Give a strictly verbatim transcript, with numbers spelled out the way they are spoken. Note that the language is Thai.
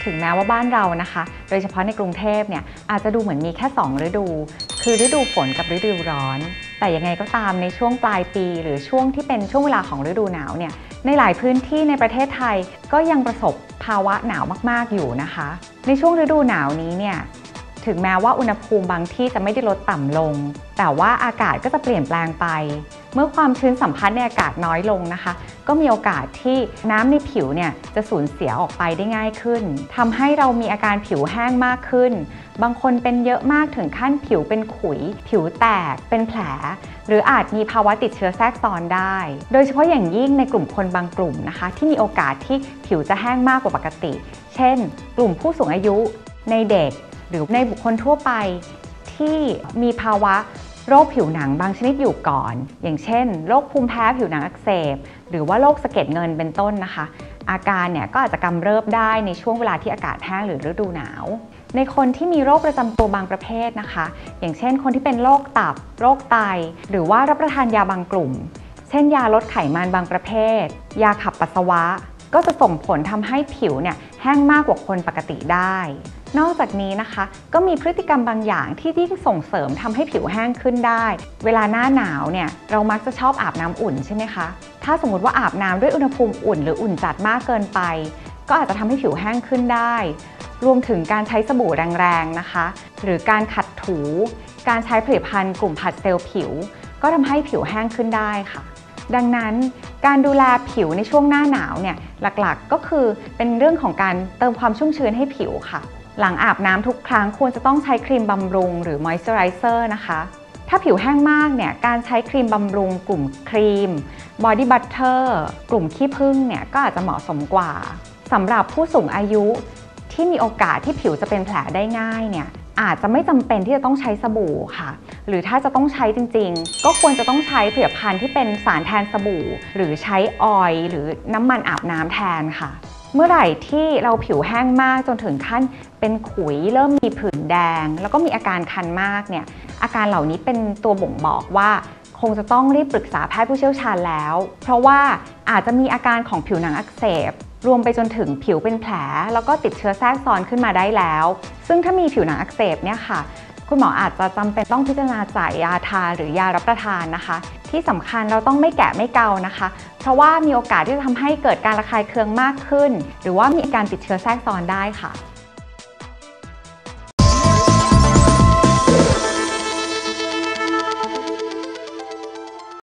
ถึงแม้ว่าบ้านเรานะคะโดยเฉพาะในกรุงเทพเนี่ยอาจจะดูเหมือนมีแค่สองฤดูคือฤดูฝนกับฤดูร้อนแต่ยังไงก็ตามในช่วงปลายปีหรือช่วงที่เป็นช่วงเวลาของฤดูหนาวเนี่ยในหลายพื้นที่ในประเทศไทยก็ยังประสบภาวะหนาวมากๆอยู่นะคะในช่วงฤดูหนาวนี้เนี่ยถึงแม้ว่าอุณหภูมิบางที่จะไม่ได้ลดต่ำลงแต่ว่าอากาศก็จะเปลี่ยนแปลงไปเมื่อความชื้นสัมพัทธ์ในอากาศน้อยลงนะคะก็มีโอกาสที่น้ำในผิวเนี่ยจะสูญเสียออกไปได้ง่ายขึ้นทำให้เรามีอาการผิวแห้งมากขึ้นบางคนเป็นเยอะมากถึงขั้นผิวเป็นขุยผิวแตกเป็นแผลหรืออาจมีภาวะติดเชื้อแทรกซ้อนได้โดยเฉพาะอย่างยิ่งในกลุ่มคนบางกลุ่มนะคะที่มีโอกาสที่ผิวจะแห้งมากกว่าปกติเช่นกลุ่มผู้สูงอายุในเด็กหรือในบุคคลทั่วไปที่มีภาวะโรคผิวหนังบางชนิดอยู่ก่อนอย่างเช่นโรคภูมิแพ้ผิวหนังอักเสบหรือว่าโรคสะเก็ดเงินเป็นต้นนะคะอาการเนี่ยก็อาจจะกำเริบได้ในช่วงเวลาที่อากาศแห้งหรือฤดูหนาวในคนที่มีโรคประจำตัวบางประเภทนะคะอย่างเช่นคนที่เป็นโรคตับโรคไตหรือว่ารับประทานยาบางกลุ่มเช่นยาลดไขมันบางประเภทยาขับปัสสาวะก็จะส่งผลทำให้ผิวเนี่ยแห้งมากกว่าคนปกติได้นอกจากนี้นะคะก็มีพฤติกรรมบางอย่างที่ยิ่งส่งเสริมทำให้ผิวแห้งขึ้นได้เวลาหน้าหนาวเนี่ยเรามักจะชอบอาบน้ำอุ่นใช่ไหมคะถ้าสมมติว่าอาบน้ำด้วยอุณหภูมิอุ่นหรืออุ่นจัดมากเกินไปก็อาจจะทำให้ผิวแห้งขึ้นได้รวมถึงการใช้สบู่แรงๆนะคะหรือการขัดถูการใช้ผลิตภัณฑ์กลุ่มผัดเซลล์ผิวก็ทำให้ผิวแห้งขึ้นได้ค่ะดังนั้นการดูแลผิวในช่วงหน้าหนาวเนี่ยหลักๆก็คือเป็นเรื่องของการเติมความชุ่มชื้นให้ผิวค่ะหลังอาบน้ำทุกครั้งควรจะต้องใช้ครีมบำรุงหรือมอยส์เจอไรเซอร์นะคะถ้าผิวแห้งมากเนี่ยการใช้ครีมบำรุงกลุ่มครีมบอดี้บัตเตอร์กลุ่มขี้ผึ้งเนี่ยก็อาจจะเหมาะสมกว่าสำหรับผู้สูงอายุที่มีโอกาสที่ผิวจะเป็นแผลได้ง่ายเนี่ยอาจจะไม่จำเป็นที่จะต้องใช้สบู่ค่ะหรือถ้าจะต้องใช้จริงๆก็ควรจะต้องใช้ผลิตภัณฑ์ที่เป็นสารแทนสบู่หรือใช้ออยล์หรือน้ำมันอาบน้ำแทนค่ะเมื่อไหร่ที่เราผิวแห้งมากจนถึงขั้นเป็นขุยเริ่มมีผื่นแดงแล้วก็มีอาการคันมากเนี่ยอาการเหล่านี้เป็นตัวบ่งบอกว่าคงจะต้องรีบปรึกษาแพทย์ผู้เชี่ยวชาญแล้วเพราะว่าอาจจะมีอาการของผิวหนังอักเสบรวมไปจนถึงผิวเป็นแผลแล้วก็ติดเชื้อแทรกซ้อนขึ้นมาได้แล้วซึ่งถ้ามีผิวหนังอักเสบเนี่ยค่ะคุณหมออาจจะจำเป็นต้องพิจารณาจ่ายยาทาหรือยารับประทานนะคะที่สำคัญเราต้องไม่แกะไม่เกานะคะเพราะว่ามีโอกาสที่จะทำให้เกิดการระคายเคืองมากขึ้นหรือว่ามีอาการติดเชื้อแทรกซ้อนได้ค่ะ